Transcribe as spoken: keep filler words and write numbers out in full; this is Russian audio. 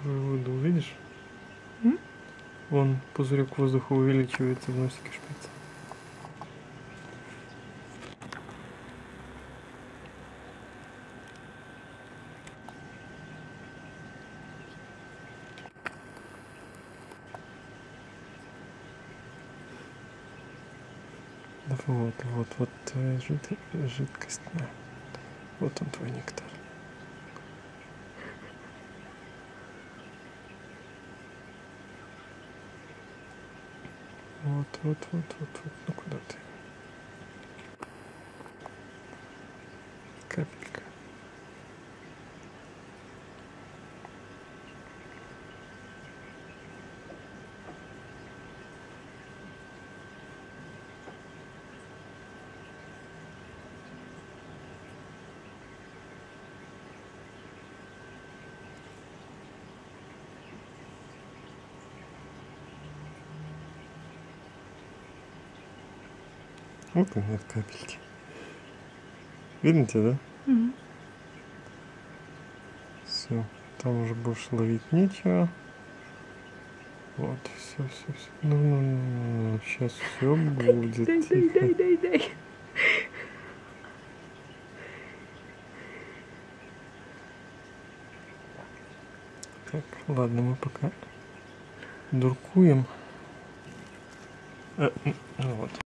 свою воду, видишь? М? Вон пузырек воздуха увеличивается в носике шприца. Вот, вот, вот твоя жид... жидкость. Да. Вот он, твой нектар. Вот, вот, вот, вот, вот. Ну куда ты? Капелька. Вот и нет капельки. Видно тебя, да? Угу. Все. Там уже больше ловить нечего. Вот, все, все, все. Ну, ну, ну, ну. Сейчас все будет. Дай, дай, дай, дай, дай. Так, ладно, мы пока дуркуем. А, ну вот.